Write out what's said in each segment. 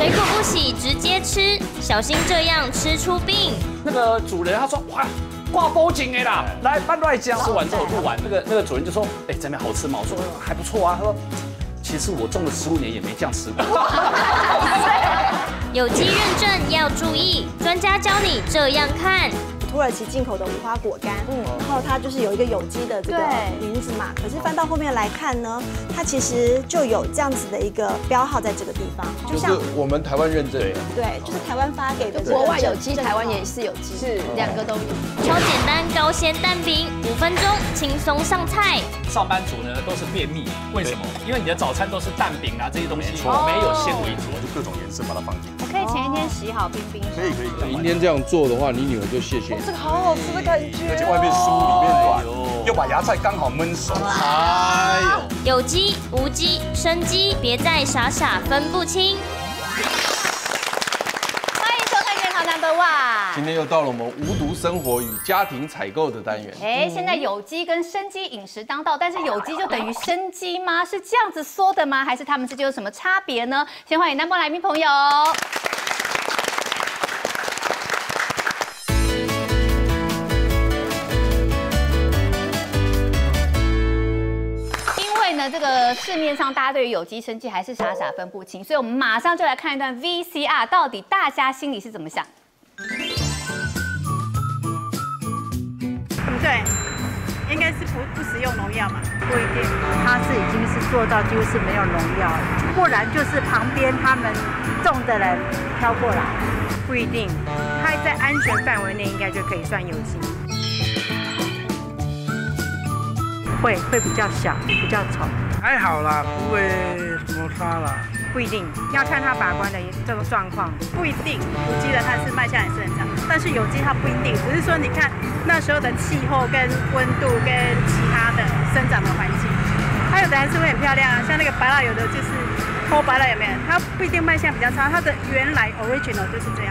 水果不洗直接吃，小心这样吃出病。 那个主人他说哇。挂包紧哎啦，来搬来讲。吃完之后录完，那个主人就说，哎，怎么样好吃吗？我说还不错啊。他说，其实我种了15年也没这样吃过。 有机认证要注意，专家教你这样看。 土耳其进口的无花果干，然后它就是有一个有机的这个名字嘛，可是翻到后面来看呢，它其实就有这样子的一个标号在这个地方， 就像我们台湾认证的， 对，就是台湾发给的。 国外有机，台湾也是有机，是两个都有。 超简单高纤蛋饼，5分钟轻松上菜。 上班族呢都是便秘，为什么？因为你的早餐都是蛋饼啊这些东西，没有纤维质， 就各种颜色把它放进去。 我可以前一天洗好冰冰箱。 可以。 明天这样做的话，你女儿就谢谢。 这个好好吃的感觉， 而且外面酥里面软，又把芽菜刚好焖熟。 哎呦，有机、无机、生机，别再傻傻分不清。 欢迎收看《健康No.1》。 今天又到了我们无毒生活与家庭采购的单元。 现在有机跟生机饮食当道，但是有机就等于生机吗？是这样子说的吗？还是他们之间有什么差别呢？先欢迎南部来宾朋友。这个市面上大家对于有机生机还是傻傻分不清，所以我们马上就来看一段 VCR， 到底大家心里是怎么想？ 对，应该是不使用农药嘛？ 不一定，它是已经是做到几乎是没有农药了，不然就是旁边他们种的人挑过来， 不一定，它在安全范围内应该就可以算有机。 会比较小，比较丑， 还好啦，不会摩擦啦。 不一定，要看它把关的这个状况。不一定，无机的它是卖相也是很长，但是有机它不一定，只是说你看那时候的气候跟温度跟其他的生长的环境，它有的还是会很漂亮啊，像那个白蜡，有的就是偷白蜡有没有？它不一定卖相比较差，它的原来 original 就是这样。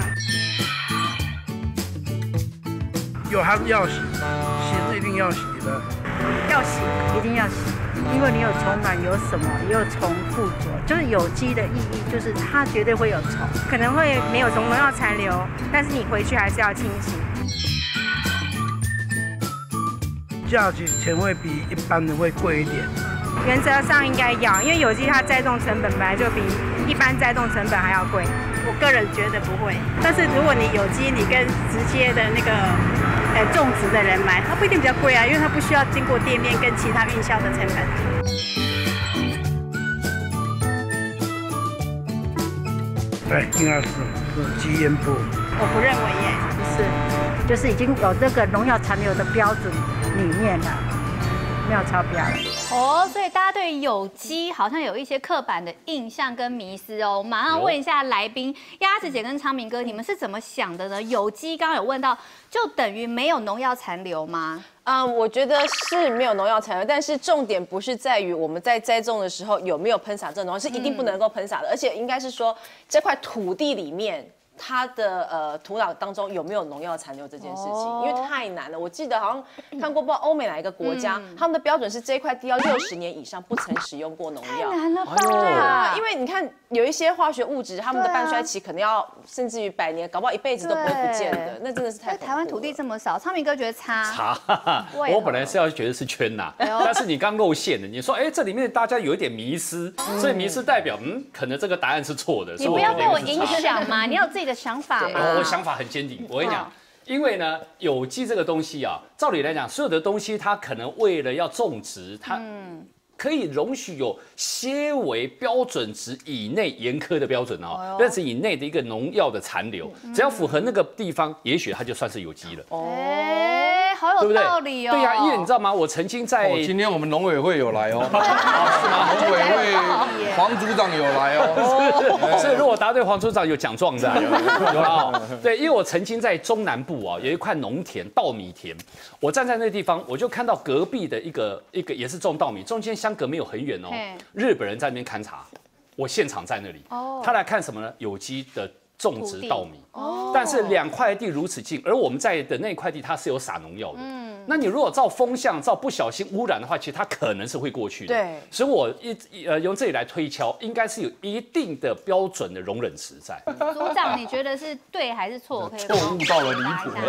有还是要洗，洗是一定要洗的。 要洗， 一定要洗，因为你有虫卵，有什么，也有虫附着，就是有机的意义，就是它绝对会有虫， 可能会没有农药残留，但是你回去还是要清洗。 价钱会比一般的会贵一点。 原则上应该要，因为有机它栽种成本本来就比一般栽种成本还要贵。我个人觉得不会，但是如果你有机，你跟直接的那个种植的人买，它不一定比较贵啊，因为它不需要经过店面跟其他运销的成本。 对，应该是基因部。 我不认为耶， 不是，就是已经有这个农药残留的标准里面了，没有超标了。 所以大家对有机好像有一些刻板的印象跟迷思哦。马上问一下来宾，鸭子姐跟昌明哥，你们是怎么想的呢？有机刚刚有问到，就等于没有农药残留吗？ 我觉得是没有农药残留，但是重点不是在于我们在栽种的时候有没有喷洒这种农药，是一定不能够喷洒的，而且应该是说这块土地里面。它的土壤当中有没有农药残留这件事情，因为太难了。我记得好像看过，不知道欧美哪一个国家，他们的标准是这块地要60年以上不曾使用过农药。 太难了吧？ 对啊，因为你看有一些化学物质，它们的半衰期可能要甚至于100年，搞不好一辈子都不会不见的，那真的是太恐怖了。 台湾土地这么少，昌明哥觉得差。 我本来是要觉得是圈呐，但是你刚露馅的，你说这里面大家有一点迷思，所以迷思代表可能这个答案是错的。 你不要被我影响嘛，你要有自己的想法嘛。 我想法很坚定，我跟你讲，因为呢，有机这个东西啊，照理来讲，所有的东西它可能为了要种植，它可以容许有些微标准值以内严苛的标准哦，标准以内的一个农药的残留，只要符合那个地方，也许它就算是有机了。 好有道理哦。 对呀，因为你知道吗？我曾经在今天我们农委会有来哦，是吗？农委会黄组长有来哦， 所以如果答对，黄组长有奖状的，有了。对，因为我曾经在中南部有一块农田，稻米田，我站在那个地方，我就看到隔壁的一个也是种稻米，中间相隔没有很远哦，日本人在那边勘察，我现场在那里，他来看什么呢？有机的种植稻米。但是2块地如此近，而我们在的那块地它是有撒农药的， 那你如果照风向、照不小心污染的话，其实它可能是会过去的。 对， 所以我用这里来推敲，应该是有一定的标准的容忍值在。 组长，你觉得是对还是错？可以错误到了离谱了。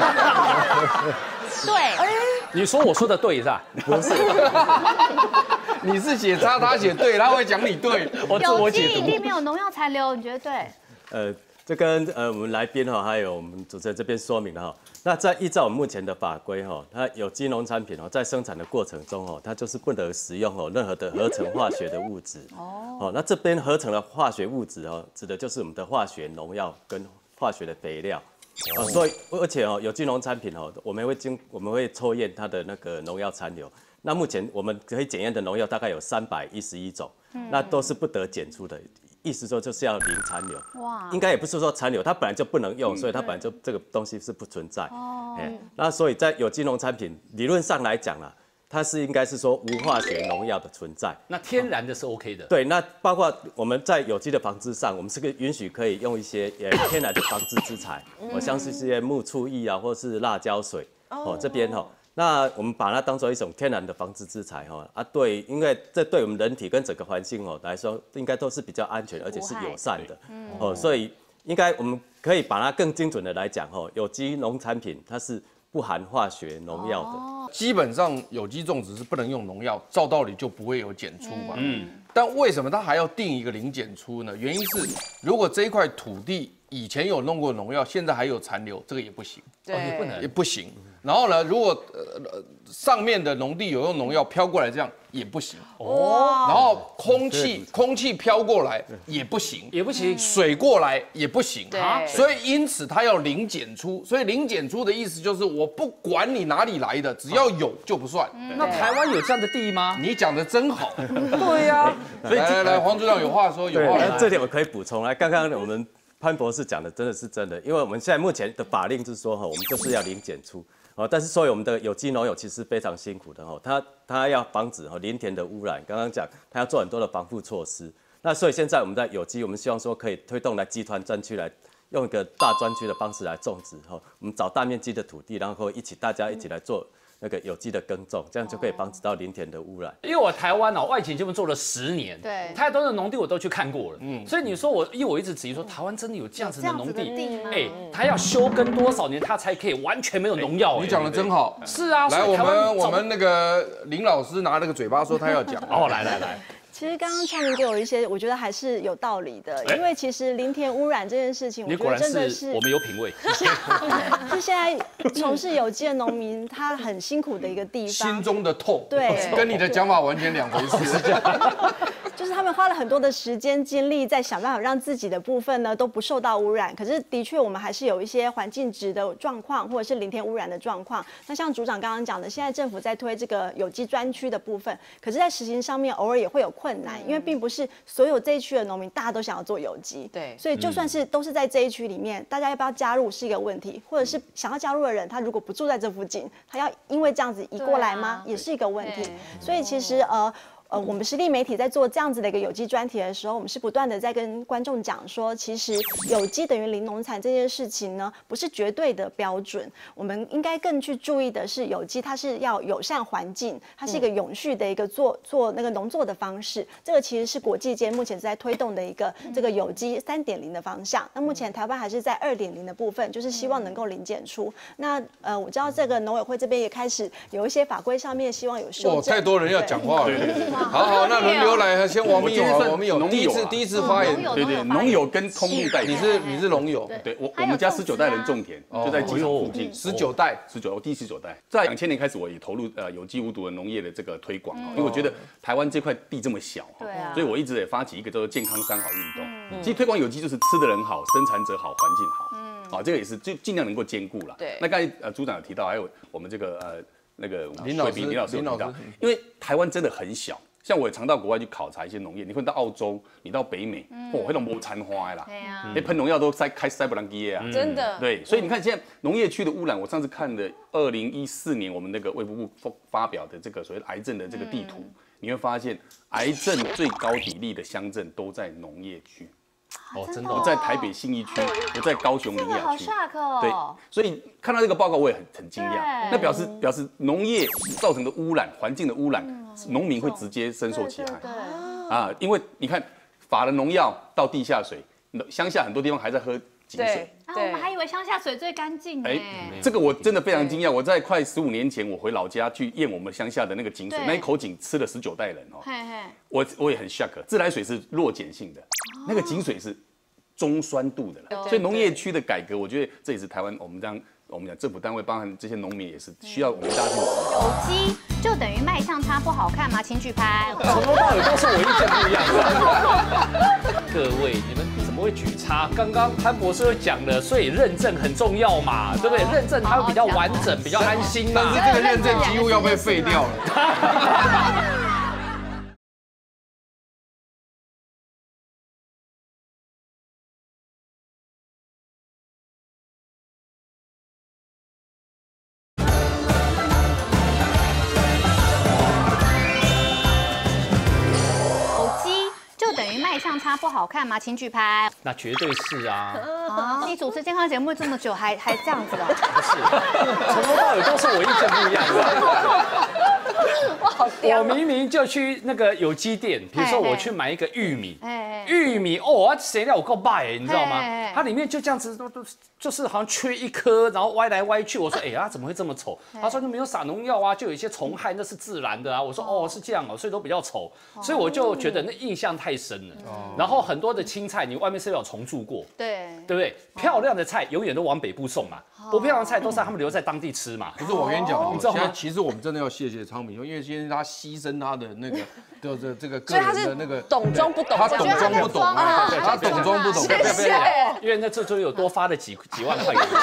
对， 你说我说的对是吧？ 不是，你是写叉，他写对，他会讲你对。 有机一定没有农药残留，你觉得对？ 这跟我们来宾哈，还有我们主持人这边说明了哈。那在依照我们目前的法规哈，它有机农产品哦，在生产的过程中哦，它就是不能使用哦任何的合成化学的物质。哦，那这边合成的化学物质哦，指的就是我们的化学农药跟化学的肥料。所以而且哦，有机农产品哦，我们会抽验它的那个农药残留。那目前我们可以检验的农药大概有311种，那都是不得检出的。意思说就是要零残留，哇，应该也不是说残留，它本来就不能用，所以它本来就这个东西是不存在。哦，那所以在有机农产品理论上来讲啦，它是应该是说无化学农药的存在。 那天然的是 OK 的。 对，那包括我们在有机的防治上，我们是允许可以用一些天然的防治资材，像是这些木醋液啊，或是辣椒水。哦，这边哈。那我们把它当做一种天然的防治资材哈对，因为这对我们人体跟整个环境来说，应该都是比较安全而且是友善的所以应该我们可以把它更精准的来讲有机农产品它是不含化学农药的。 基本上有机种植是不能用农药，照道理就不会有检出嘛。但为什么它还要定一个零检出呢？原因是如果这一块土地以前有弄过农药，现在还有残留，这个也不行，也不行。然后呢，如果上面的农地有用农药飘过来，这样也不行。然后空气飘过来也不行，水过来也不行。所以因此它要零检出。所以零检出的意思就是我不管你哪里来的，只要有就不算。 那台湾有这样的地吗？ 你讲的真好。对呀。来，黄组长有话说，有话说。 这点我可以补充来，刚刚我们潘博士讲的真的是真的，因为我们现在目前的法令就是说我们就是要零检出。但是所以我们的有机农友其实非常辛苦的他要防止林田的污染，刚刚讲他要做很多的防护措施。那所以现在我们在有机，我们希望说可以推动来集团专区来用一个大专区的方式来种植我们找大面积的土地，然后大家一起来做那个有机的耕种，这样就可以防止到林田的污染。 因为我台湾外勤这边做了10年，对，太多的农地我都去看过了，所以你说我一直质疑说台湾真的有这样子的农地，他要休耕多少年，他才可以完全没有农药？ 你讲的真好。 是啊， 来，我们那个林老师拿那个嘴巴说他要讲。 来。 其实刚刚昌明给我一些，我觉得还是有道理的，因为其实林田污染这件事情，我觉得真的是我们有品味。 是现在从事有机的农民他很辛苦的一个地方， 心中的痛， 对， 跟你的讲法完全两回事。 就是他们花了很多的时间精力在想办法让自己的部分呢都不受到污染，可是的确我们还是有一些环境质的状况，或者是林田污染的状况。那像组长刚刚讲的，现在政府在推这个有机专区的部分，可是在实行上面偶尔也会有困难，因为并不是所有这一区的农民大家都想要做有机，对，所以就算是都是在这一区里面，大家要不要加入是一个问题，或者是想要加入的人，他如果不住在这附近，他要因为这样子移过来吗？也是一个问题。所以其实我们实力媒体在做这样子的一个有机专题的时候，我们是不断的在跟观众讲说，其实有机等于零农产这件事情呢，不是绝对的标准。我们应该更去注意的是，有机它是要友善环境，它是一个永续的一个做那个农作的方式。这个其实是国际间目前在推动的一个这个有机3.0的方向。那目前台湾还是在2.0的部分，就是希望能够零检出。那我知道这个农委会这边也开始有一些法规上面希望有修正。 太多人要讲话了。好，那轮流来，先王密友，第一次发言， 对，农友跟通路代表， 你是农友， 对我们家19代人种田，就在机场附近 ，19代， 我第19代，在2000年开始，我也投入有机无毒的农业的这个推广因为我觉得台湾这块地这么小所以我一直也发起一个叫做健康3好运动。其实推广有机就是吃的人好，生产者好，环境好，这个也是就尽量能够兼顾了。对，那刚才组长有提到，还有我们这个那个林老师有提到，因为台湾真的很小。像我也常到国外去考察一些农业，你会到澳洲，你到北美，那种没残花啦，那喷农药都开塞不兰基啊，真的。对，所以你看现在农业区的污染，我上次看的2014年我们那个卫福部发表的这个所谓的癌症的这个地图，你会发现癌症最高比例的乡镇都在农业区。 哦，真的。 我在台北信义区，我在高雄苓雅区。 好 shock 哦。 对，所以看到这个报告我也很惊讶。那表示农业造成的污染，环境的污染，农民会直接深受其害。对。啊，因为你看，撒了农药到地下水，乡下很多地方还在喝井水。 我们还以为乡下水最干净呢。 这个我真的非常惊讶。我在快15年前，我回老家去验我们乡下的那个井水，那一口井吃了19代人哦。我也很 shock， 自来水是弱碱性的，那个井水是中酸度的了。所以农业区的改革，我觉得这也是台湾我们讲政府单位，包含这些农民也是需要我们大家去努力。 有机就等于卖相差不好看吗？请举牌。 从头到尾都是我意见不一样的。各位，你们怎么会举差？刚刚潘博士讲了，所以认证很重要嘛，对不对？认证它会比较完整，比较安心嘛。 但是这个认证几乎要被废掉了。 相差不好看吗？请举牌。 那绝对是啊！ 你主持健康节目这么久，还这样子的？ 不是，从头到尾都是我意见不一样的。我明明就去那个有机店，比如说我去买一个玉米，哦，谁料我够卖，你知道吗？它里面就这样子，就是好像缺一颗，然后歪来歪去。我说，哎，怎么会这么丑？他说就没有撒农药啊，就有一些虫害，那是自然的啊。我说，哦，是这样哦，所以都比较丑。所以我就觉得那印象太深了。然后很多的青菜，你外面是有虫蛀过，对不对？漂亮的菜永远都往北部送嘛，不漂亮的菜都是他们留在当地吃嘛。 可是我跟你讲，你知道吗？其实我们真的要谢谢昌平，因为现在他牺牲他的那个这个个人的那个懂装不懂， 他懂装不懂啊，他懂装不懂， 谢谢。 因为那这就有多发了几万块给你。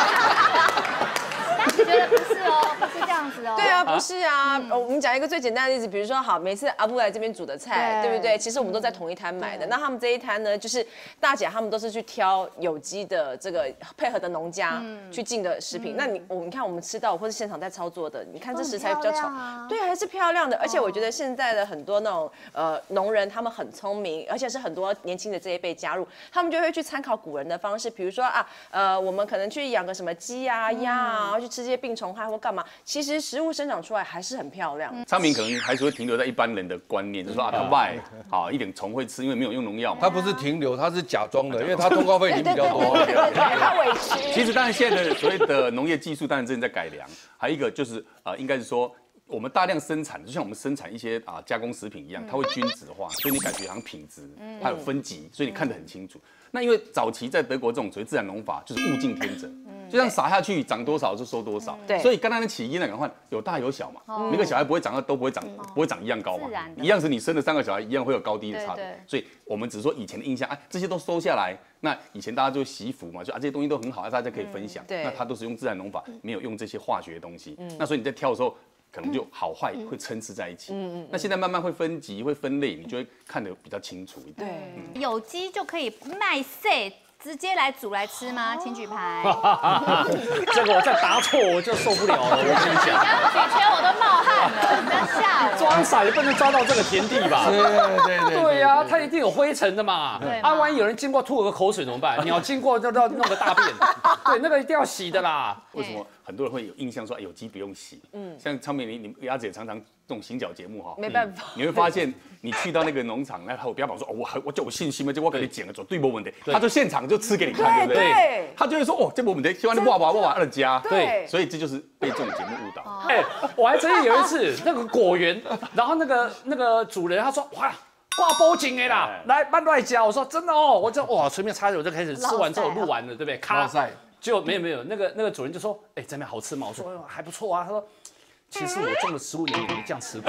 但是觉得不是哦，不是这样子哦。 对啊，不是啊。我们讲一个最简单的例子，比如说，好，每次阿布来这边煮的菜，对不对？其实我们都在同一摊买的。那他们这一摊呢，就是大姐他们都是去挑有机的这个配合的农家去进的食品。那你看我们吃到或是现场在操作的，你看这食材比较丑，对，还是漂亮的。而且我觉得现在的很多那种农人，他们很聪明，而且是很多年轻的这一辈加入，他们就会去参考古人的方式，比如说我们可能去养个什么鸡啊、鸭啊，然后去吃这些病虫害或干嘛，其实食物生长出来还是很漂亮。 昌平可能还是会停留在一般人的观念，就是说他卖好一点虫会吃，因为没有用农药嘛。 他不是停留，他是假装的，因为他通告费已经比较多。 他委屈。 其实当然现在的所谓的农业技术当然正在改良，还有一个就是应该是说。我们大量生产，就像我们生产一些加工食品一样，它会均质化，所以你感觉好像品质，它有分级，所以你看得很清楚。那因为早期在德国这种所谓自然农法，就是物竞天择，就像撒下去长多少就收多少。所以刚才的起因呢，赶快有大有小嘛，每个小孩不会长得都不会长一样高嘛，一样是你生了3个小孩一样会有高低的差别。所以我们只是说以前的印象，这些都收下来。那以前大家就惜福嘛，就这些东西都很好，大家可以分享。那它都是用自然农法，没有用这些化学的东西。那所以你在挑的时候。可能就好坏会参差在一起。那现在慢慢会分级、会分类，你就会看得比较清楚一点。 对，有机就可以卖色。直接来煮来吃吗？请举牌。 这个我再答错我就受不了了，我跟你讲。 刚举圈我都冒汗了，不要吓我。 装傻也不能抓到这个田地吧？对呀，它一定有灰尘的嘛。万一有人经过吐了个口水怎么办？鸟经过就要弄个大便，对，那个一定要洗的啦。 为什么很多人会有印象说有机不用洗？像昌平，你鸭子也常常这种行脚节目哈， 没办法， 你会发现你去到那个农场，那他不要讲说我就有信心嘛，就我给你剪了做对没问题，他就现场就吃给你看，对不对？他就会说这没问题，希望你哇二家，对，所以这就是被这种节目误导。 我还曾经有一次那个果园，然后那个主人他说哇。挂包紧的啦，来慢乱加。我说真的哦，我就哇随便插着我就开始吃完之后录完了，对不对？咔，结果没有那个主人就说，这边好吃吗？我说还不错啊。他说。其实我种了15年也没这样吃过。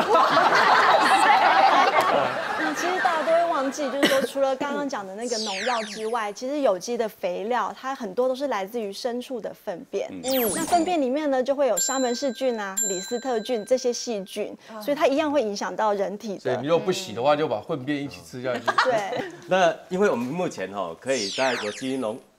其实大家都会忘记，就是说除了刚刚讲的那个农药之外，其实有机的肥料它很多都是来自于牲畜的粪便。那粪便里面呢就会有沙门氏菌啊、李斯特菌这些细菌，所以它一样会影响到人体的。 对，你如果不洗的话，就把粪便一起吃下去。 对。 那因为我们目前可以在有机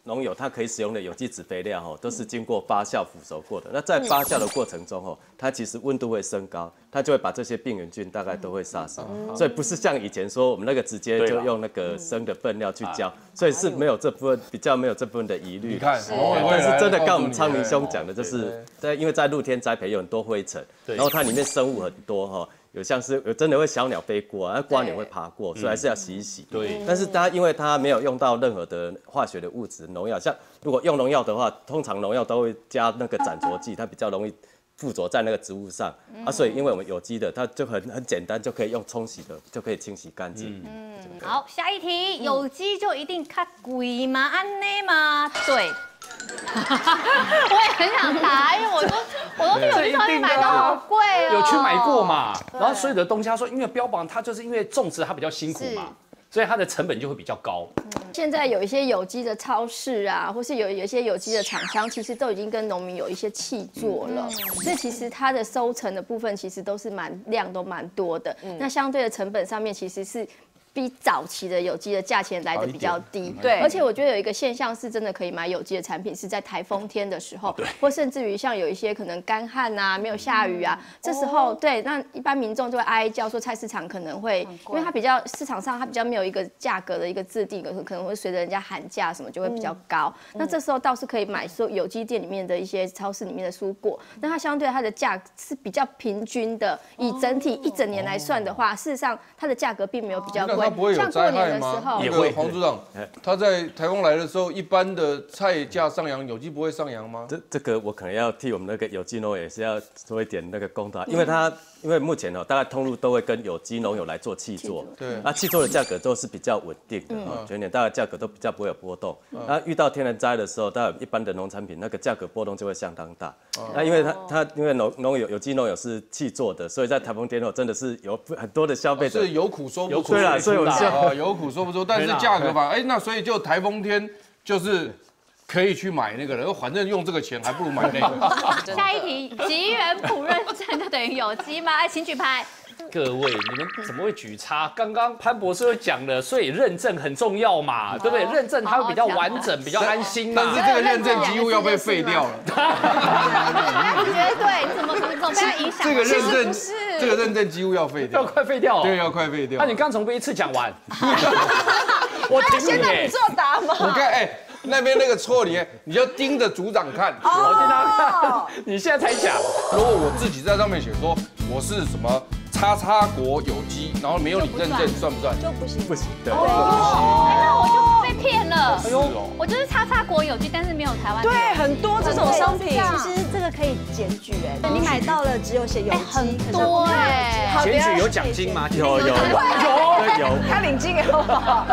农友它可以使用的有机质肥料哈，都是经过发酵腐熟过的。那在发酵的过程中哦，它其实温度会升高，它就会把这些病原菌大概都会杀死。所以不是像以前说我们那个直接就用那个生的粪料去浇，所以是没有这部分比较没有这部分的疑虑。 你看， 但是真的刚我们昌明兄讲的，就是因为在露天栽培有很多灰尘，然后它里面生物很多哈。有像是有真的会小鸟飞过啊，瓜鸟会爬过，所以还是要洗一洗。对。但是因为它没有用到任何的化学的物质农药，像如果用农药的话，通常农药都会加那个斩着剂，它比较容易附着在那个植物上啊。所以因为我们有机的，它就很简单，就可以用冲洗的就可以清洗干净。 好，下一题，有机就一定较贵吗？安内吗？对。我也很想答，因为我都去有机超市买到好贵哦。 有去买过嘛？然后所有的东西他说，因为标榜它就是因为种植它比较辛苦嘛，所以它的成本就会比较高。 现在有一些有机的超市啊，或是有一些有机的厂商，其实都已经跟农民有一些契作了，所以其实它的收成的部分其实都是量都蛮多的。那相对的成本上面其实是比早期的有机的价钱来的比较低，对，而且我觉得有一个现象是真的可以买有机的产品，是在台风天的时候，或甚至于像有一些可能干旱啊、没有下雨啊，这时候对，那一般民众就会哀叫说菜市场可能会，因为它比较市场上它比较没有一个价格的一个制定，可能会随着人家喊价什么就会比较高。那这时候倒是可以买说有机店里面的一些超市里面的蔬果，那它相对它的价是比较平均的，以整体一整年来算的话，事实上它的价格并没有比较贵。 它不会有灾害吗？也会。黄组长，他在台风来的时候，一般的菜价上扬，有机不会上扬吗？ 这个我可能要替我们那个有机农友也是要做一点那个公道，因为目前大概通路都会跟有机农友来做契作，对，那契作的价格都是比较稳定的，全年大概价格都比较不会有波动。那遇到天然灾的时候，大概一般的农产品那个价格波动就会相当大。那因为因为有机农友是契作的，所以在台风天后真的是有很多的消费者是有苦说不出，对啦，所以我有苦说不出，但是价格吧，那所以就台风天就是可以去买那个了，反正用这个钱还不如买那个。 下一题，吉原普认证就等于有机吗？请举牌。 各位，你们怎么会举差？刚刚潘博士都讲了，所以认证很重要嘛，对不对？认证它会比较完整，比较安心嘛。 但是这个认证几乎要被废掉了。 绝对，怎么被影响？ 这个认证几乎要废掉， 要快废掉。 对，要快废掉。 那你刚从一次讲完，我听你。 现在你作答吗？ 你看，那边那个错你就盯着组长看。 我盯他看，你现在才讲。 如果我自己在上面写说我是什么XX国有机，然后没有你认证，算不算？ 就不行， 不行。对。 那我就被骗了。哎呦，我就是XX国有机，但是没有台湾。 对，很多这种商品， 其实这个可以检举你买到了只有写有机， 很多检举有奖金吗？ 有， 他领金好不好？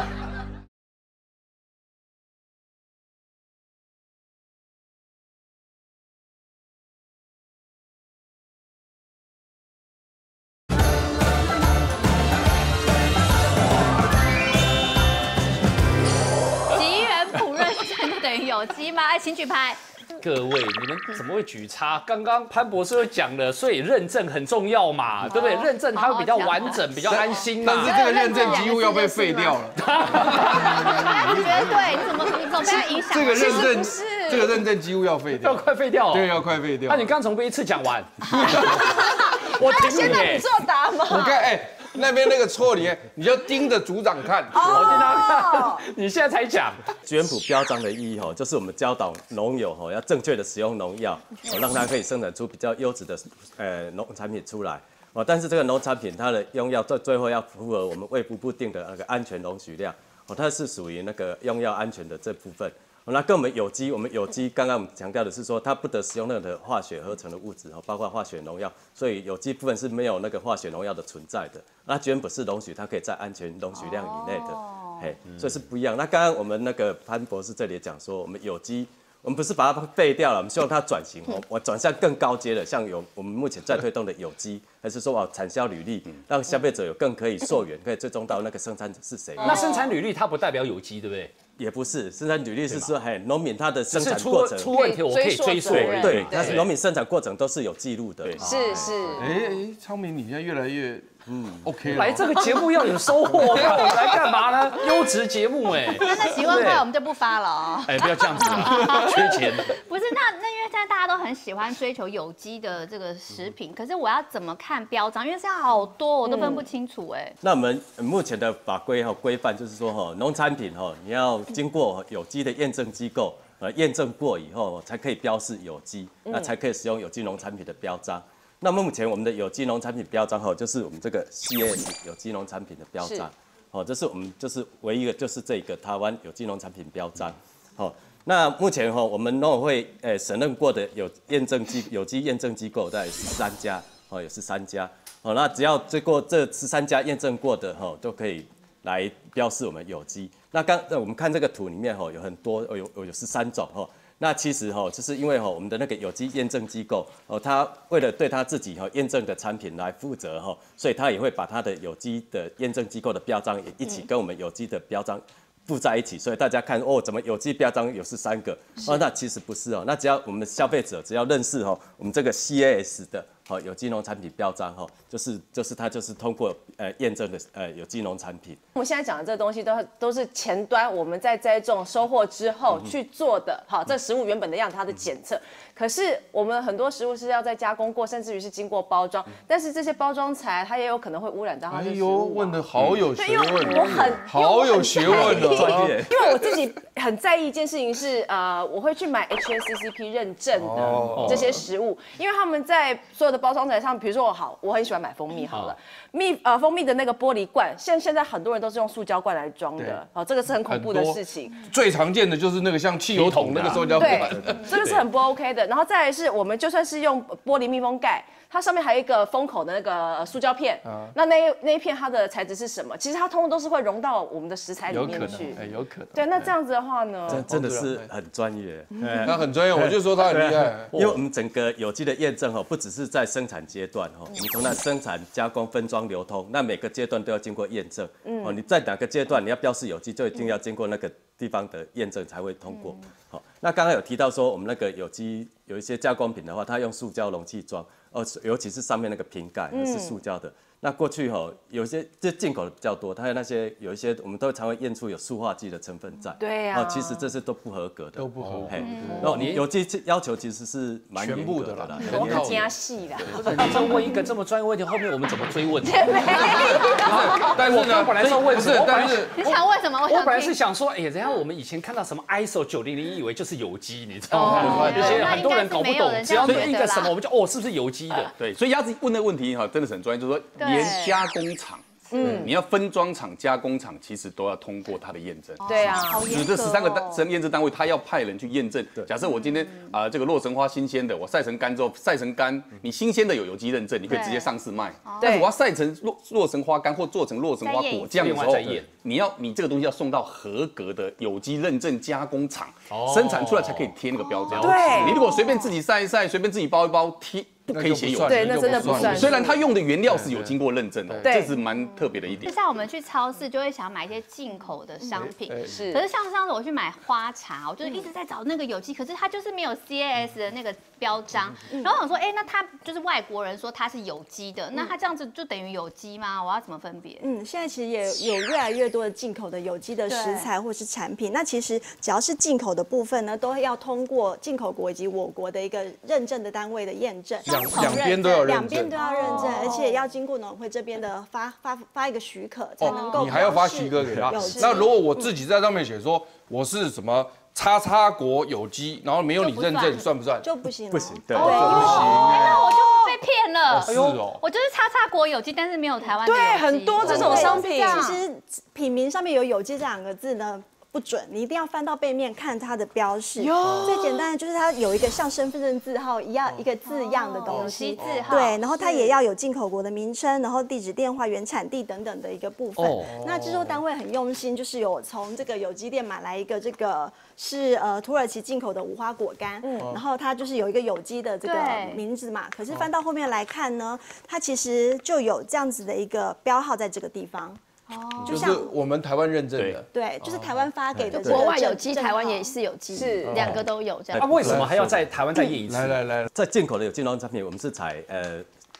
有机吗？请举牌。 各位，你们怎么会举差？刚刚潘博士都讲了，所以认证很重要嘛，对不对？认证它会比较完整，比较安心嘛。 但是这个认证几乎要被废掉了。 绝对，你怎么被它影响？ 这个认证几乎要废掉， 要快废掉。 对，要快废掉。 那你刚从一次讲完，我听你。 现在你作答吗？ 你看，那边那个错你就盯着组长看。 我盯他看，你现在才讲。 吉原普标章的意义就是我们教导农友要正确的使用农药，让它可以生产出比较优质的农产品出来。但是这个农产品它的用药最后要符合我们卫福部定的那个安全容许量，它是属于那个用药安全的这部分。那跟我们有机，刚刚我们强调的是说，它不得使用任何化学合成的物质，包括化学农药，所以有机部分是没有那个化学农药的存在的。那吉原普是容许它可以在安全容许量以内的，所以是不一样。那刚刚我们那个潘博士这里讲说，我们有机，我们不是把它废掉了，我们希望它转型，我转向更高阶的，像我们目前在推动的有机，还是说产销履历，让消费者有更可以溯源，可以追踪到那个生产者是谁。 那生产履历它不代表有机，对不对？ 也不是，生产履历是说，农民他的生产过程出问题，我可以追溯。 对，但是农民生产过程都是有记录的。 是。 昌明，你现在越来越 ，OK。 来这个节目要有收获，我来干嘛呢？优质节目哎。 那10万块我们就不发了哦。 哎，不要这样子啊，缺钱。 不是，那因为现在大家都很喜欢追求有机的这个食品，可是我要怎么看标章？因为现在好多我都分不清楚哎。 那我们目前的法规规范就是说农产品你要经过有机的验证机构验证过以后才可以标示有机，那才可以使用有机农产品的标章。那目前我们的有机农产品标章就是我们这个 CAS 有机农产品的标章，这是我们就是唯一一个就是这个台湾有机农产品标章。那目前我们农委会审认过的有机验证机构大概13家，有13家。那只要过这13家验证过的都可以来标示我们有机。那我们看这个图里面有很多有13种那其实就是因为我们的那个有机验证机构它为了对它自己验证的产品来负责所以它也会把它的有机的验证机构的标章也一起跟我们有机的标章附在一起，所以大家看怎么有机标章有13个那其实不是那只要我们消费者只要认识我们这个 CAS 的有机农产品标章就是它就是通过验证的有机农产品。 我们现在讲的这东西都是前端我们在栽种收获之后去做的，这食物原本的样子它的检测。可是我们很多食物是要再加工过，甚至于是经过包装，但是这些包装材它也有可能会污染到它的食物。 问的好有学问， 我好有学问哦。因为我自己很在意一件事情是我会去买 HACCP 认证的这些食物，因为他们在所有的包装材上，比如说我很喜欢买蜂蜜好了，蜂蜜的那个玻璃罐，现在很多人都是用塑胶罐来装的，这个是很恐怖的事情。 最常见的就是那个像汽油桶那个塑胶罐， 对，这个是很不 OK 的。然后再来是我们就算是用玻璃密封盖，它上面还有一个封口的那个塑胶片，那一片它的材质是什么？其实它通通都是会融到我们的食材里面去， 有可能。 对，那这样子的话呢， 真的是很专业， 他很专业，我就说他很厉害。 因为我们整个有机的验证不只是在生产阶段我们从那生产、加工、分装、流通，那每个阶段都要经过验证。你在哪个阶段你要标示有机，就一定要经过那个地方的验证才会通过。那刚刚有提到说我们那个有机有一些加工品的话，它用塑胶容器装，尤其是上面那个瓶盖是塑胶的。那过去有些这进口的比较多，它有一些我们都常会验出有塑化剂的成分在。 对呀。 其实这些都不合格的。 都不合格。 你有机要求其实是蛮严格的啦。 我很加细啦。 你就问一个这么专业问题，后面我们怎么追问？ 但是呢， 我本来是问， 但是你想问什么？ 我本来是想说，人家我们以前看到什么 ISO 9001，以为就是有机，你知道吗？有些很多人搞不懂，只要一个什么，我们就是不是有机的？ 对，所以鸭子问的问题真的是很专业，就是说连加工厂。你要分装厂、加工厂，其实都要通过它的验证。 对啊， 就是这13个验证单位，他要派人去验证。假设我今天这个洛神花新鲜的，我晒成干之后，晒成干，你新鲜的有机认证，你可以直接上市卖。但是我要晒成洛神花干或做成洛神花果酱的时候，你这个东西要送到合格的有机认证加工厂生产出来才可以贴那个标章。 对， 你如果随便自己晒一晒，随便自己包一包贴。不可以写有机， 对，那真的不算。 虽然它用的原料是有经过认证的，这是蛮特别的一点。 就像我们去超市就会想买一些进口的商品， 是。 可是像上次我去买花茶，我就是一直在找那个有机，可是它就是没有 CAS 的那个标章。然后我说，那它就是外国人说它是有机的，那它这样子就等于有机吗？我要怎么分别？ 现在其实也有越来越多的进口的有机的食材或是产品。那其实只要是进口的部分呢，都要通过进口国以及我国的一个认证的单位的验证。两边都要认证，而且要经过农委会这边的发一个许可，才能够。 你还要发许可给他。那如果我自己在上面写说我是什么XX国有机，然后没有你认证，算不算？ 就不行。 不行，对， 不行。 那我就被骗了。 是哦， 我就是XX国有机，但是没有台湾的有机。 对，很多这种商品， 其实品名上面有有机这2个字呢。不准，你一定要翻到背面看它的标示。最简单的就是它有一个像身份证字号一样一个字样的东西， 字号。 对，然后它也要有进口国的名称，然后地址、电话、原产地等等的一个部分。那制作单位很用心，就是有从这个有机店买来一个这个是土耳其进口的无花果干，然后它就是有一个有机的这个名字嘛。可是翻到后面来看呢，它其实就有这样子的一个标号在这个地方。 就是我们台湾认证的， 对，就是台湾发给的。 国外有机，台湾也是有机，是2个都有这样。 为什么还要在台湾再验一次？ 来， 在进口的有机农产品，我们是采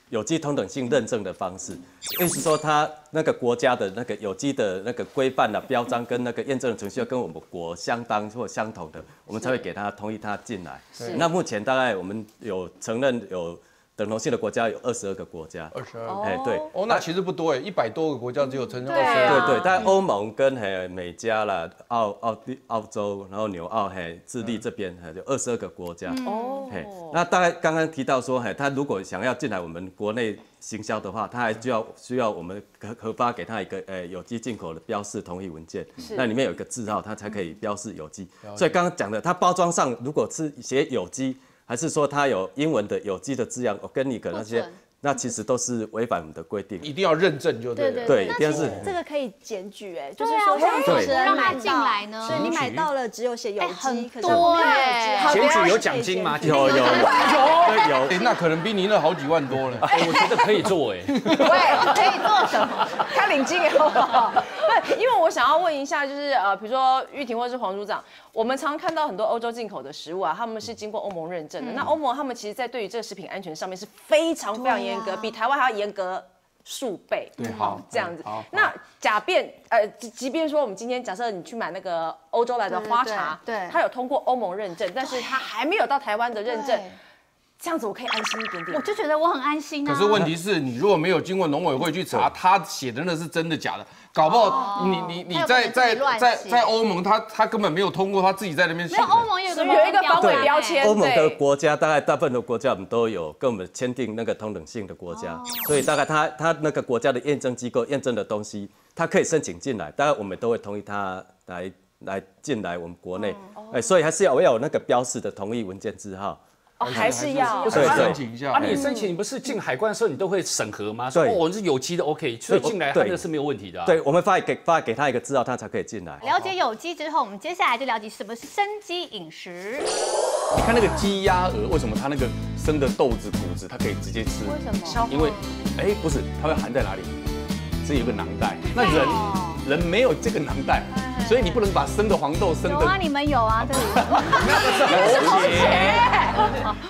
有机同等性认证的方式，意思说它那个国家的那个有机的那个规范啊、标章跟那个验证的程序要跟我们国相当或相同的，我们才会给它同意它进来。那目前大概我们有承认有等同性的国家有22个国家 ，22， 哎对， 哦，那其实不多哎，100多个国家只有承认22。 对，但欧盟跟美加啦、澳洲，然后纽澳、智利这边有22个国家。哦，那大概刚刚提到说，他如果想要进来我们国内行销的话，他还需要我们核发给他一个有机进口的标示同意文件，那里面有一个字号，它才可以标示有机。所以刚刚讲的，它包装上如果是写有机，还是说它有英文的有机的字样 organic 那些，那其实都是违反我们的规定， 一定要认证就对了。 对，一定要是这个可以检举就是说像主持人买进来呢， 对你买到了只有写有机，可是多检举有奖金吗？ 有， 那可能比你那好几万多了。 我觉得可以做哎。 对，可以做什么？看领巾好不好？对，因为我想要问一下，就是比如说玉婷或是黄组长，我们常看到很多欧洲进口的食物啊，他们是经过欧盟认证的。那欧盟他们其实在对于这个食品安全上面是非常非常严格，比台湾还要严格数倍。 对，好， 这样子。那假便即便说我们今天假设你去买那个欧洲来的花茶，对，它有通过欧盟认证，但是它还没有到台湾的认证。这样子我可以安心一点点， 我就觉得我很安心啊。 可是问题是你如果没有经过农委会去查，他写的那是真的假的，搞不好你在欧盟他根本没有通过，他自己在那边写。 没有欧盟有一个防伪标签。 欧盟的国家大概大部分的国家我们都有跟我们签订那个同等性的国家，所以大概他那个国家的验证机构验证的东西，他可以申请进来，大概我们都会同意他来进来我们国内，所以还是要有那个标示的同意文件字号。 还是要申请一下。 你申请，你不是进海关的时候你都会审核吗？说我们是有机的 OK， 所以进来它那是没有问题的。 对，我们发给他一个字号，他才可以进来。 了解有机之后，我们接下来就了解什么是生机饮食。 你看那个鸡鸭鹅，为什么它那个生的豆子、谷子它可以直接吃？ 为什么？ 因为不是，它会含在哪里？是有一个囊袋。那人没有这个囊袋。所以你不能把生的黄豆生的。 有啊，你们有啊，这里。 那是同学。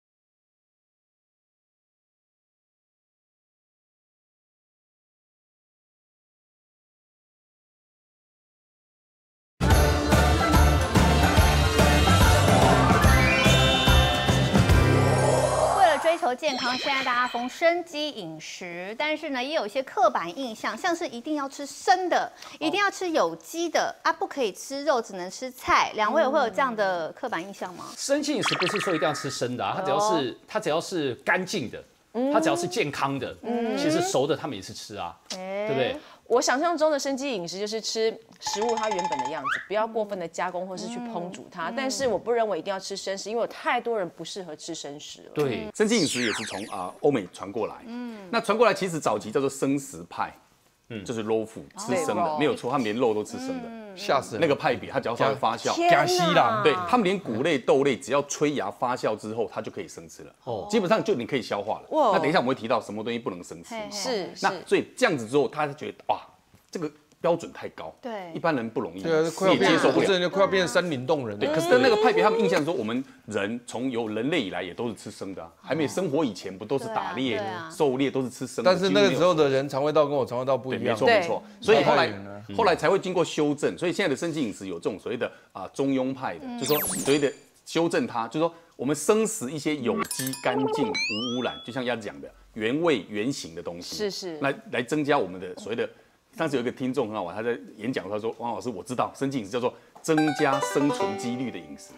健康，现在大家疯生机饮食，但是呢，也有一些刻板印象，像是一定要吃生的，一定要吃有机的啊，不可以吃肉，只能吃菜。两位会有这样的刻板印象吗？ 生机饮食不是说一定要吃生的啊，它只要是干净的，它只要是健康的，其实熟的他们也是吃啊，对不对？ 我想象中的生机饮食就是吃食物它原本的样子，不要过分的加工或是去烹煮它。但是我不认为一定要吃生食，因为有太多人不适合吃生食了。 对，生机饮食也是从欧美传过来。那传过来其实早期叫做生食派，就是 raw food 吃生的，没有错，他们连肉都吃生的。 吓死人！ 那个派别，它只要稍微发酵， 加西啦， 对他们连谷类、豆类，只要催芽发酵之后，它就可以生吃了。基本上就你可以消化了。那等一下我们会提到什么东西不能生吃。 是。 那所以这样子之后，他就觉得哇，这个标准太高， 对， 一般人不容易， 对，快要接受不了， 快要变成山林洞人。 对，可是那个派别他们印象说，我们人从有人类以来也都是吃生的啊，还没生活以前不都是打猎、狩猎都是吃生的。 但是那个时候的人肠胃道跟我肠胃道不一样， 没错没错。所以后来才会经过修正，所以现在的生机饮食有这种所谓的中庸派的，就是说所谓的修正它，就是说我们生食一些有机、干净、无污染，就像鸭子讲的原味原形的东西， 是来增加我们的所谓的。上次有一个听众很好玩，他在演讲他说：“王老师，我知道生机饮食叫做增加生存几率的饮食。”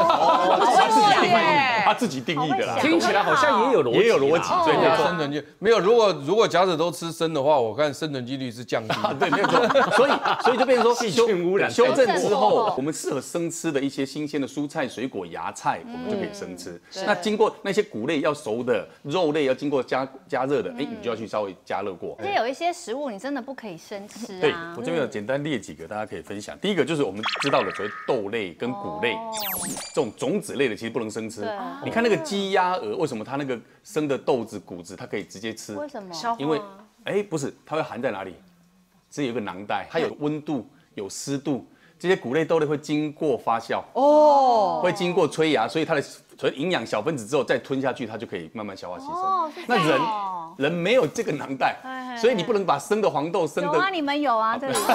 他自己定义的啦， 听起来好像也有逻辑， 所以生存率没有。如果假使都吃生的话，我看生存几率是降低。 对，没有错。所以就变成说细菌污染修正之后，我们适合生吃的一些新鲜的蔬菜、水果、芽菜，我们就可以生吃。那经过那些谷类要熟的，肉类要经过加热的，你就要去稍微加热过。 而且有一些食物你真的不可以生吃啊。 对，我这边有简单列几个，大家可以分享。第一个就是我们知道的所谓豆类跟谷类，这种种子类的其实不能生吃。你看那个鸡鸭鹅，为什么它那个生的豆子谷子它可以直接吃？ 为什么？ 因为不是，它会含在哪里？是有一个囊袋，它有温度、有湿度。 这些谷类豆类会经过发酵，会经过催芽，所以它的营养小分子之后再吞下去，它就可以慢慢消化吸收。那人没有这个囊袋，所以你不能把生的黄豆生的。 有啊，你们有啊，这里。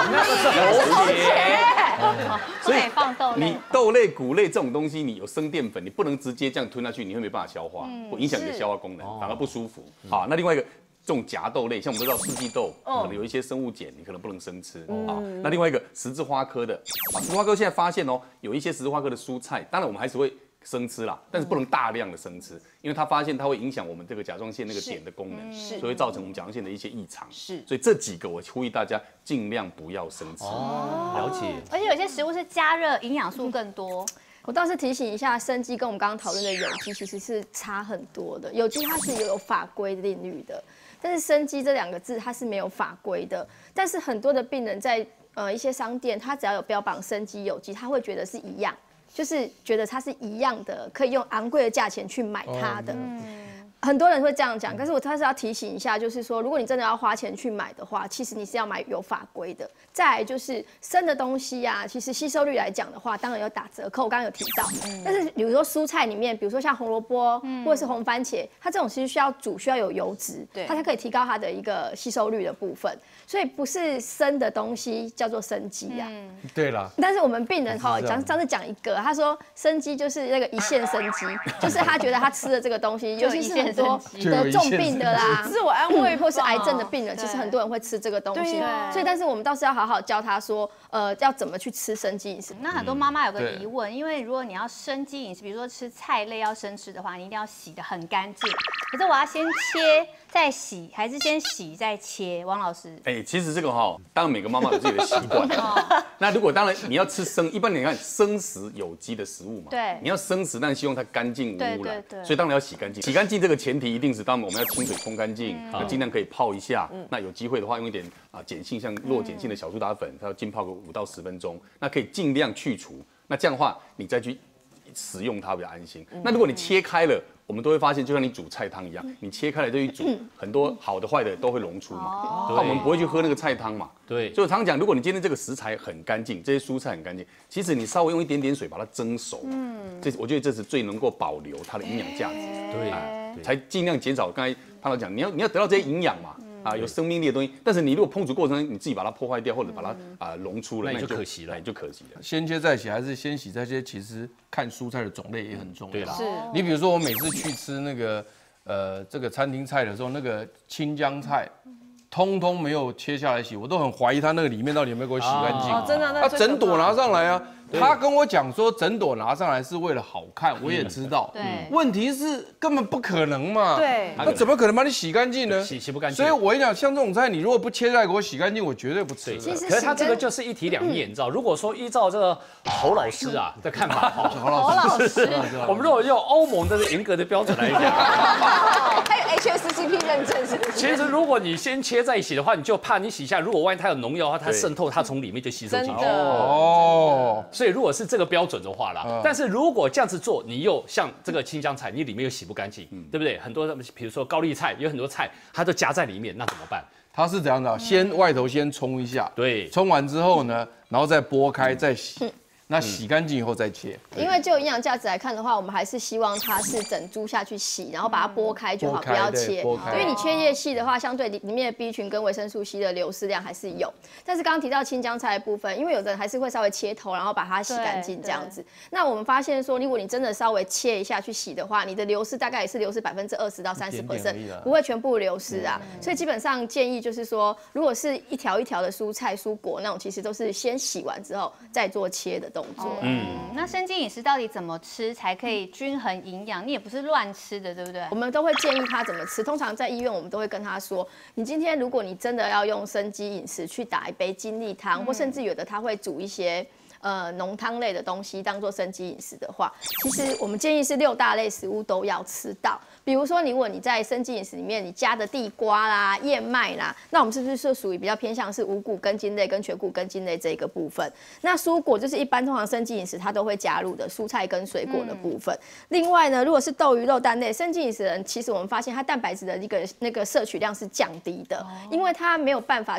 所以你豆类、谷类这种东西，你有生淀粉，你不能直接这样吞下去，你会没办法消化，会影响你的消化功能，反而不舒服。好，那另外一个。这种夹豆类，像我们都知道四季豆，可能有一些生物碱，你可能不能生吃啊。那另外一个十字花科的，十字花科现在发现哦，有一些十字花科的蔬菜，当然我们还是会生吃啦，但是不能大量的生吃，因为它发现它会影响我们这个甲状腺那个碘的功能，所以会造成我们甲状腺的一些异常。所以这几个我呼吁大家尽量不要生吃。 了解。 而且有些食物是加热，营养素更多。 我倒是提醒一下，生机跟我们刚刚讨论的有机其实是差很多的。有机它是有法规定律的，但是生机这2个字它是没有法规的。但是很多的病人在一些商店，他只要有标榜生机有机，他会觉得是一样，就是觉得它是一样的，可以用昂贵的价钱去买它的。很多人会这样讲，但是我还是要提醒一下，就是说，如果你真的要花钱去买的话，其实你是要买有法规的。再来就是生的东西啊，其实吸收率来讲的话，当然有打折扣，我刚刚有提到。但是比如说蔬菜里面，比如说像红萝卜或者是红番茄，它这种其实需要煮，需要有油脂，它才可以提高它的一个吸收率的部分。所以不是生的东西叫做生机啊。 对了。 但是我们病人上次讲一个，他说生机就是那个一线生机，就是他觉得他吃的这个东西，尤其是很多得重病的啦， 自我安慰或是癌症的病人，其实很多人会吃这个东西。所以，但是我们倒是要好好教他说，要怎么去吃生机饮食。 那很多妈妈有个疑问，因为如果你要生机饮食，比如说吃菜类要生吃的话，你一定要洗得很干净。可是我要先切再洗，还是先洗再切？王老师， 其实这个当然每个妈妈有自己的习惯。那如果当然你要吃一般你看生食有机的食物嘛， 对， 你要生食，但希望它干净无污染，所以当然要洗干净。洗干净这个前提一定是，当然我们要清水冲干净，尽量可以泡一下。那有机会的话，用一点碱性，像弱碱性的小苏打粉，它要浸泡个5到10分钟，那可以尽量去除。那这样的话，你再去使用它比较安心。那如果你切开了，我们都会发现，就像你煮菜汤一样，你切开了就一煮，很多好的坏的都会溶出嘛。那我们不会去喝那个菜汤嘛。 对。 所以我常讲，如果你今天这个食材很干净，这些蔬菜很干净，其实你稍微用一点点水把它蒸熟，我觉得这是最能够保留它的营养价值。 对。 才尽量减少刚才潘老讲，你要得到这些营养嘛。有生命力的东西，但是你如果烹煮过程中你自己把它破坏掉，或者把它溶出了， 那就可惜了， 就可惜了。 先切再洗还是先洗再切？其实看蔬菜的种类也很重要。 对啦， 你比如说我每次去吃那个这个餐厅菜的时候，那个青江菜，通通没有切下来洗，我都很怀疑它那个里面到底有没有给我洗干净。 真的， 他整朵拿上来啊。他跟我讲说，整朵拿上来是为了好看，我也知道。 对， 问题是根本不可能嘛。 对， 那怎么可能把你洗干净呢？ 洗不干净。 所以我跟你讲，像这种菜，你如果不切下来给我洗干净，我绝对不吃。 可是他这个就是一体两面，你知道？如果说依照这个侯老师的看法， 侯老师， 我们如果用欧盟的严格的标准来讲， 还有 HACCP 认证是不是？ 其实如果你先切再洗的话，你就怕你洗下，如果万一它有农药的话，它渗透，它从里面就吸收进去。所以如果是这个标准的话啦，但是如果这样子做，你又像这个青江菜，你里面又洗不干净，对不对？很多比如说高丽菜，有很多菜它都夹在里面，那怎么办？ 它是怎样的？先外头先冲一下， 对， 冲完之后呢，然后再剥开再洗。那洗干净以后再切。 因为就营养价值来看的话，我们还是希望它是整株下去洗，然后把它剥开就好，不要切。因为你切叶细的话，相对里面的 B 群跟维生素 C 的流失量还是有。但是刚刚提到青江菜的部分，因为有的人还是会稍微切头，然后把它洗干净这样子。那我们发现说，如果你真的稍微切一下去洗的话，你的流失大概也是流失20%到30%，不会全部流失啊。所以基本上建议就是说，如果是一条一条的蔬菜蔬果那种，其实都是先洗完之后再做切的动作。 那生机饮食到底怎么吃才可以均衡营养？你也不是乱吃的，对不对？ 我们都会建议他怎么吃。通常在医院，我们都会跟他说，你今天如果你真的要用生机饮食去打一杯精力汤，或甚至有的他会煮一些浓汤类的东西当做生机饮食的话，其实我们建议是6大类食物都要吃到。比如说，如果你在生机饮食里面你加的地瓜啦、燕麦啦，那我们是不是属于比较偏向是五谷根茎类跟全谷根茎类这一个部分？那蔬果就是一般通常生机饮食它都会加入的蔬菜跟水果的部分。另外呢，如果是豆鱼肉蛋类生机饮食的人，其实我们发现它蛋白质的那个摄取量是降低的，因为它没有办法去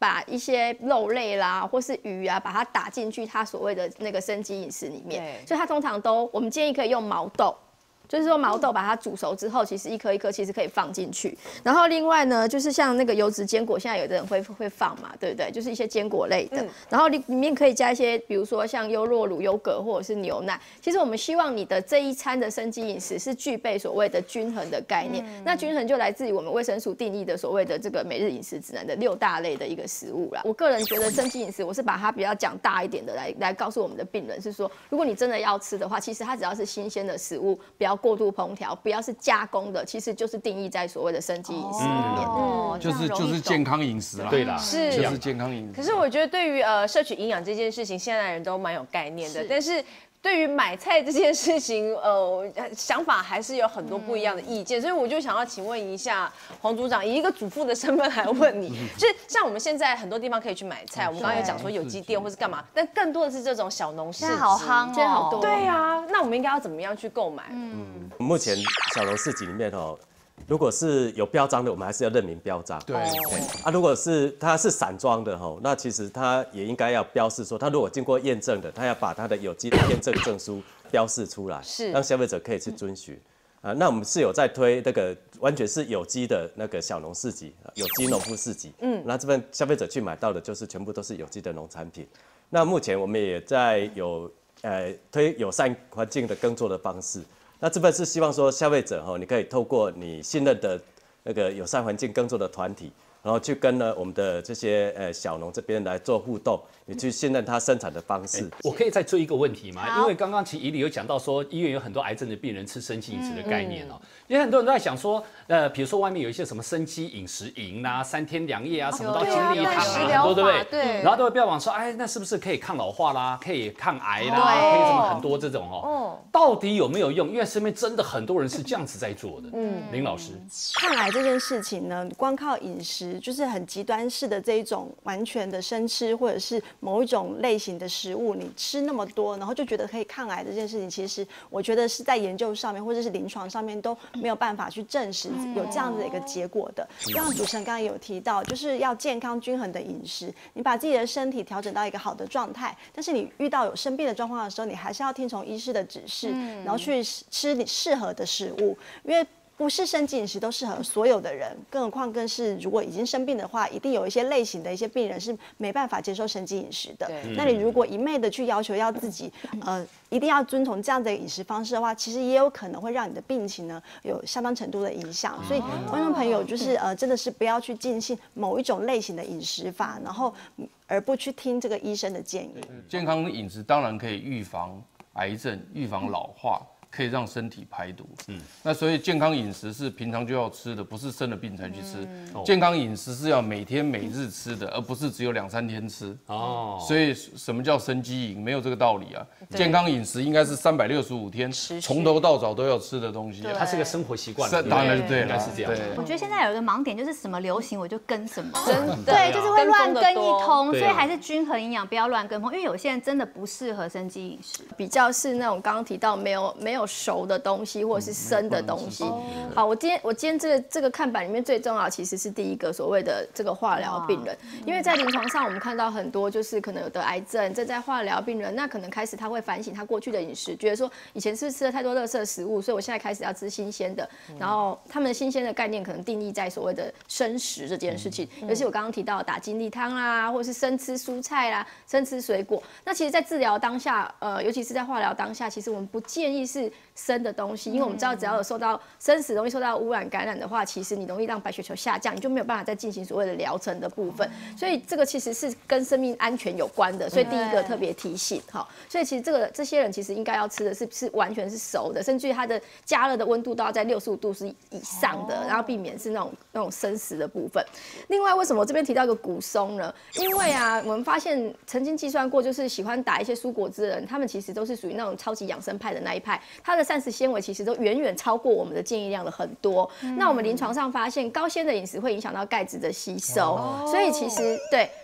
把一些肉类啦，或是鱼啊，把它打进去它所谓的那个生机饮食里面，所以它通常都我们建议可以用毛豆。就是说毛豆把它煮熟之后，其实一颗一颗其实可以放进去。然后另外呢，就是像那个油脂坚果，现在有的人会放嘛，对不对？就是一些坚果类的。然后里面可以加一些，比如说像优酪乳、优格或者是牛奶。其实我们希望你的这一餐的生机饮食是具备所谓的均衡的概念。那均衡就来自于我们卫生署定义的所谓的这个每日饮食指南的6大类的一个食物啦。我个人觉得生机饮食，我是把它比较讲大一点的来告诉我们的病人，是说，如果你真的要吃的话，其实它只要是新鲜的食物，不要过度烹调，不要是加工的，其实就是定义在所谓的生机饮食里面。 就是健康饮食啦。 对啦， 是就是健康饮食。 可是我觉得对于摄取营养这件事情，现在人都蛮有概念的，但是对于买菜这件事情，想法还是有很多不一样的意见，所以我就想要请问一下黄组长，以一个主妇的身份来问你，就是像我们现在很多地方可以去买菜，我们刚刚有讲说有机店或是干嘛，但更多的是这种小农市集， 现在好夯哦， 现在好多。 对啊，那我们应该要怎么样去购买？ 目前小农市集里面如果是有标章的，我们还是要认明标章。 对啊，如果是它是散装的那其实它也应该要标示说，它如果经过验证的，它要把它的有机的验证证书标示出来，让消费者可以去遵循。那我们是有在推那个完全是有机的那个小农市集，有机农夫市集。那这边消费者去买到的就是全部都是有机的农产品。那目前我们也在推友善环境的耕作的方式。那这边是希望说消费者你可以透过你信任的那个友善环境耕作的团体，然后去跟我们的这些小农这边来做互动，你去信任他生产的方式。 我可以再追一个问题吗？因为刚刚其实怡里有讲到说，医院有很多癌症的病人吃生机饮食的概念哦，因为很多人都在想说，比如说外面有一些什么生机饮食营啊、3天2夜啊，什么到精力堂啊，很多对不对？对。然后都会标榜说，哎，那是不是可以抗老化啦，可以抗癌啦，可以什么很多这种到底有没有用？因为身边真的很多人是这样子在做的。林老师， 抗癌这件事情呢，光靠饮食就是很极端式的这一种完全的生吃，或者是某一种类型的食物，你吃那么多，然后就觉得可以抗癌这件事情，其实我觉得是在研究上面或者是临床上面都没有办法去证实有这样子的一个结果的。就像主持人刚刚有提到，就是要健康均衡的饮食，你把自己的身体调整到一个好的状态，但是你遇到有生病的状况的时候，你还是要听从医师的指示，然后去吃你适合的食物，因为不是生机饮食都适合所有的人，更何况更是如果已经生病的话，一定有一些类型的一些病人是没办法接受生机饮食的。那你如果一昧的去要求要自己一定要遵从这样的饮食方式的话，其实也有可能会让你的病情呢有相当程度的影响。所以观众朋友就是真的是不要去尽信某一种类型的饮食法，然后而不去听这个医生的建议。 健康饮食当然可以预防癌症、预防老化。可以让身体排毒，那所以健康饮食是平常就要吃的，不是生了病才去吃。健康饮食是要每天每日吃的，而不是只有2、3天吃。所以什么叫生机饮？没有这个道理啊。健康饮食应该是365天，从头到脚都要吃的东西。 它是个生活习惯， 当然对， 应该是这样。 我觉得现在有一个盲点，就是什么流行我就跟什么， 真的对，就是会乱跟一通，所以还是均衡营养，不要乱跟风，因为有些人真的不适合生机饮食， 比较是那种刚刚提到没有熟的东西或者是生的东西。好，我今天这个看板里面最重要其实是第一个所谓的这个化疗病人，因为在临床上我们看到很多就是可能有得癌症正在化疗病人，那可能开始他会反省他过去的饮食，觉得说以前是不是吃了太多垃圾食物，所以我现在开始要吃新鲜的，然后他们的新鲜的概念可能定义在所谓的生食这件事情，尤其我刚刚提到打精力汤啦，或者是生吃蔬菜啦，生吃水果。那其实在治疗当下，尤其是在化疗当下，其实我们不建议是生的东西，因为我们知道只要有受到生食容易受到污染感染的话，其实你容易让白血球下降，你就没有办法再进行所谓的疗程的部分，所以这个其实是跟生命安全有关的，所以第一个特别提醒哈。所以其实这些人其实应该要吃的是完全是熟的，甚至于它的加热的温度都要在65度是以上的，然后避免是那种生食的部分。另外，为什么我这边提到一个骨松呢？因为啊，我们发现曾经计算过，就是喜欢打一些蔬果汁的人，他们其实都是属于那种超级养生派的那一派，它的膳食纤维其实都远远超过我们的建议量的很多。那我们临床上发现，高纤的饮食会影响到钙质的吸收，所以其实对。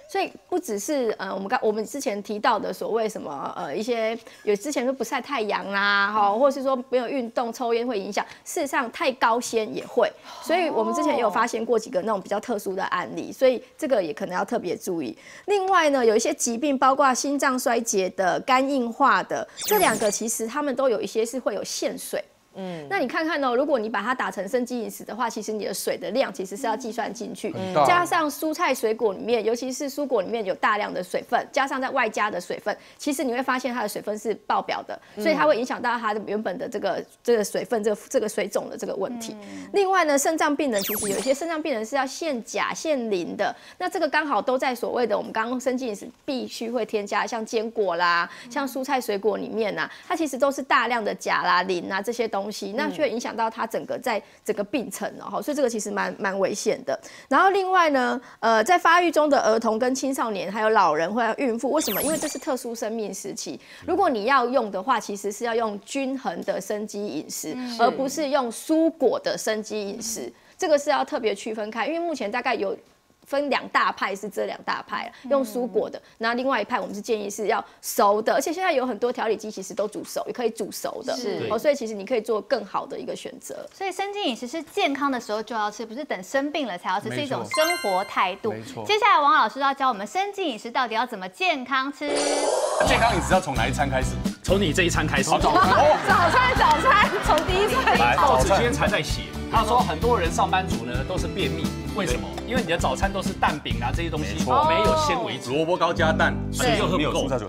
所以不只是我们之前提到的所谓什么一些有之前说不晒太阳啦，或者是说没有运动、抽烟会影响，事实上太高纤也会。所以我们之前也有发现过几个那种比较特殊的案例，所以这个也可能要特别注意。另外呢，有一些疾病，包括心脏衰竭的、肝硬化的，这2个其实他们都有一些是会有限水。那你看看哦，如果你把它打成生机饮食的话，其实你的水的量其实是要计算进去，加上蔬菜水果里面，尤其是蔬果里面有大量的水分，加上在外加的水分，其实你会发现它的水分是爆表的，所以它会影响到它的原本的这个水分这个水肿的这个问题。另外呢，肾脏病人其实有一些肾脏病人是要限钾限磷的，那这个刚好都在所谓的我们刚刚生机饮食必须会添加，像坚果啦，像蔬菜水果里面啊，它其实都是大量的钾啦、磷啊这些东西，那却影响到它整个病程哦，所以这个其实蛮危险的。然后另外呢，在发育中的儿童跟青少年，还有老人或者孕妇，为什么？因为这是特殊生命时期，如果你要用的话，其实是要用均衡的生机饮食，而不是用蔬果的生机饮食，这个是要特别区分开，因为目前大概有分2大派，是这2大派用蔬果的，然后另外一派我们是建议是要熟的，而且现在有很多调理机其实都煮熟，也可以煮熟的，所以其实你可以做更好的一个选择。 所以生机饮食是健康的时候就要吃，不是等生病了才要吃，是一种生活态度。接下来王老师要教我们生机饮食到底要怎么健康吃。 健康饮食要从哪一餐开始？ 从你这一餐开始。 早餐从第一餐。 报纸今天才在写，他说很多人上班族呢都是便秘，为什么？因为你的早餐都是蛋饼啊这些东西，没有纤维质， 萝卜糕加蛋， 水又喝不够。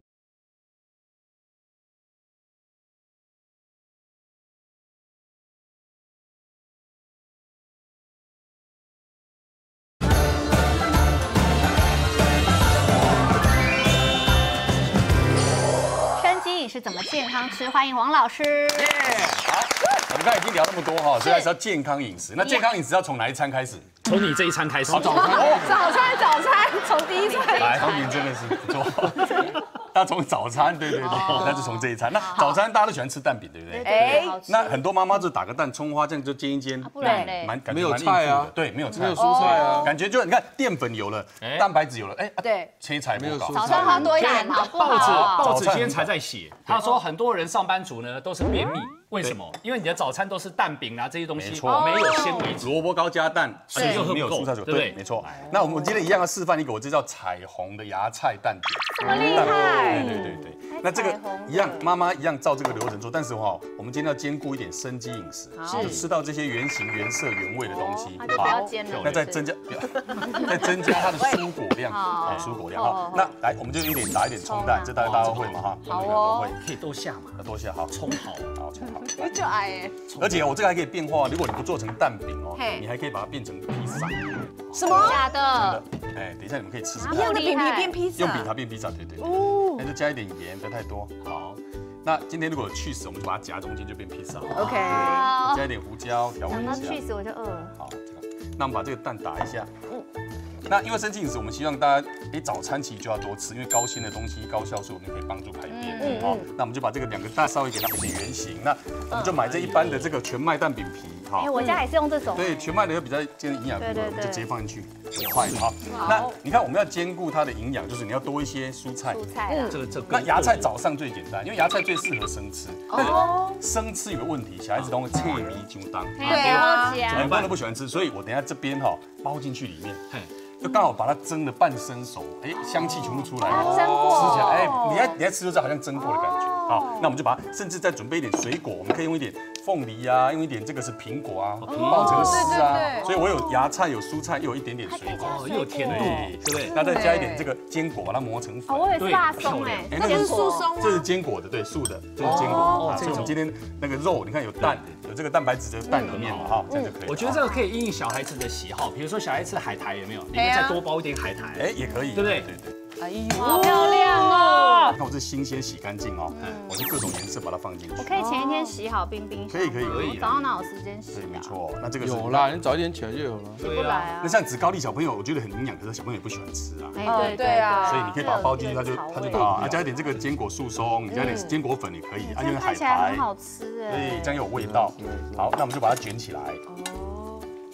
是怎么健康吃？欢迎黄老师。 好，我们刚才已经聊那么多哈，所以还是要健康饮食。那健康饮食要从哪一餐开始？ 从你这一餐开始。 早餐从第一餐。 来，聪明真的是不错。大家从早餐，对，那就从这一餐。那早餐大家都喜欢吃蛋饼，对不对？ 哎， 那很多妈妈就打个蛋，葱花这样就煎一煎， 不然嘞， 没有菜啊， 对，没有菜， 没有蔬菜啊， 感觉就你看淀粉有了，蛋白质有了，哎， 对， 切菜没有早餐好多一点，好不好？报纸今天才在写，他说很多人上班族呢都是便秘，为什么？因为你的早餐都是蛋饼啊这些东西，没有纤维质， 萝卜糕加蛋， 水又喝没有蔬菜水，对，没错。那我们今天一样要示范一个，我这叫彩虹的芽菜蛋饼， 这么厉害， 对。那这个一样，妈妈一样照这个流程做，但是我们今天要兼顾一点生机饮食，就吃到这些原形、原色、原味的东西。 不要煎了， 那再增加它的蔬果量，蔬果量哈。那来，我们就打一点葱蛋，这大家都会嘛哈？ 好哦， 可以多下嘛， 多下好， 葱好， 葱好。 你就爱哎。 而且我这个还可以变化，如果你不做成蛋饼哦，你还可以把它变成披萨。 什么？ 假的？ 哎，等一下你们可以吃吃看。 一样的饼皮变披萨。 用饼皮变披萨，对。哦。那就加一点盐，不要太多。好。那今天如果有去死，我们就把它夹中间就变披萨。 OK。 加一点胡椒调味一下。 想到去死我就饿了。 好，那我们把这个蛋打一下。那因为生机饮食，我们希望大家早餐其实就要多吃，因为高纤的东西、高酵素，我们可以帮助排便。好，那我们就把这个2个蛋稍微给它变成圆形。那我们就买这一般的这个全麦蛋饼皮。 哎，我家也是用这种。 对，全麦的又比较营养，对，就直接放进去，很快好。那你看，我们要兼顾它的营养，就是你要多一些蔬菜。那芽菜早上最简单，因为芽菜最适合生吃。哦。生吃有个问题，小孩子都会切米揪当。 对啊。 很多人都不喜欢吃，所以我等一下这边包进去里面。就刚好把它蒸的半生熟，香气全部出来了， 蒸过， 吃起来，你在吃就知道好像蒸过的感觉。好，那我们就把它，甚至再准备一点水果，我们可以用一点凤梨啊，用一点这个是苹果啊，爆成丝啊。所以我有芽菜，有蔬菜，又有一点点水果， 又有甜度，对不对？ 那再加一点这个坚果，把它磨成粉。 我以为是大松那是素松， 这是坚果的，对，素的，这是坚果。所以我们今天那个肉，你看有蛋，有这个蛋白质在蛋里面嘛，哈，这样就可以。 我觉得这个可以因应小孩子的喜好，比如说小孩吃海苔有没有？里面再多包一点海苔， 也可以， 对不对？ 对。 哎呦， 好漂亮哦！ 你看我这新鲜洗干净哦，我就各种颜色把它放进去。 我可以前一天洗好冰冰。 可以。 早上哪有时间洗？ 对，没错。那这个有啦，你早一点起来就有了。 起不来啊。 那像紫高丽小朋友，我觉得很营养，可是小朋友也不喜欢吃啊。 对啊。 所以你可以把它包进去，它就加一点这个坚果素松，你加点坚果粉也可以，用海苔。 很好吃哎。 对，这样有味道。好，那我们就把它卷起来。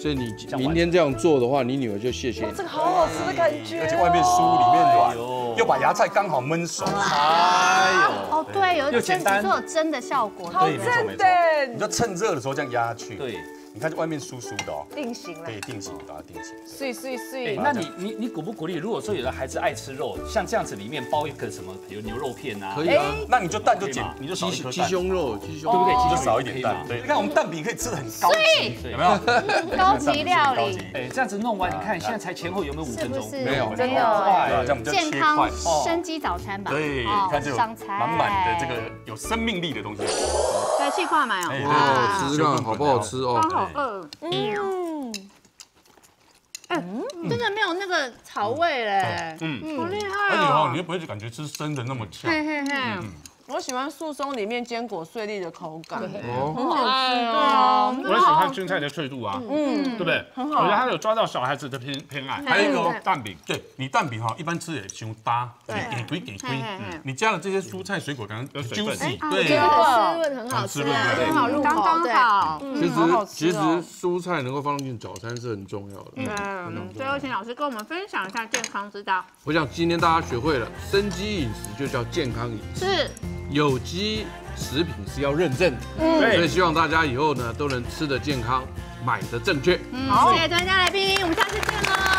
所以你明天这样做的话，你女儿就谢谢你。 这个好好吃的感觉， 而且外面酥里面软，又把芽菜刚好焖熟。哎呦，哦对，有蒸只是有蒸的效果， 好真的。 你就趁热的时候这样压下去。 对。 你看，外面酥酥的哦， 定型了， 对，定型，把它定型。 碎。 那你鼓不鼓励？如果说有的孩子爱吃肉，像这样子里面包一个什么，比如牛肉片啊， 可以啊。 那你就蛋就减，你就少一颗蛋。 鸡胸肉， 对不对？ 就少一点蛋。对，你看我们蛋饼可以吃的很高级，有没有？ 高级料理。 哎，这样子弄完，你看现在才前后有没有5分钟？ 没有， 真的。健康生机早餐吧。 对，你看这种满满的这个有生命力的东西。 在气化买哦。 哇，吃看好不好吃哦？ 好饿。真的没有那个草味嘞，好厉害哦！ 而且哦，你又不会感觉吃生的那么呛。 我喜欢素松里面坚果碎粒的口感， 很好吃哦。 我也喜欢青菜的脆度啊，对不对？很好，我觉得它有抓到小孩子的偏爱。 还有一个蛋饼，对你蛋饼哈，一般吃也凶搭，给龟。你加了这些蔬菜水果，可能有水分， 对，滋润很好吃，很好入口， 刚好。 其实蔬菜能够放进早餐是很重要的。 最后请老师跟我们分享一下健康之道。 我想今天大家学会了，生机饮食就叫健康饮食。 是。 有机食品是要认证的，所以希望大家以后呢都能吃得健康，买得正确。 好，谢谢专家来宾，我们下次见喽。